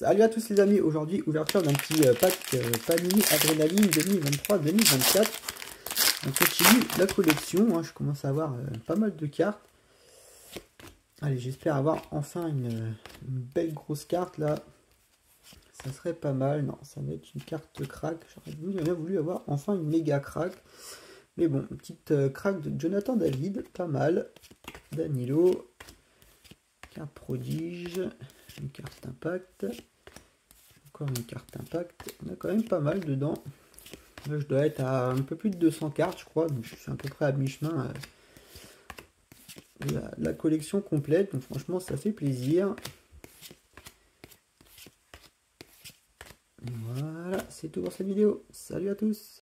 Salut à tous les amis, aujourd'hui ouverture d'un petit pack Panini Adrénaline 2023-2024. On continue la collection, hein. Je commence à avoir pas mal de cartes. Allez, j'espère avoir enfin une belle grosse carte là. Ça serait pas mal. Non, ça va être une carte crack. J'aurais bien voulu avoir enfin une méga crack. Mais bon, une petite crack de Jonathan David, pas mal. Danilo, carte prodige, une carte impact. Encore une carte impact. On a quand même pas mal dedans. Là, je dois être à un peu plus de 200 cartes, je crois. Donc, je suis à peu près à mi-chemin de la collection complète. Donc, franchement, ça fait plaisir. Voilà, c'est tout pour cette vidéo. Salut à tous!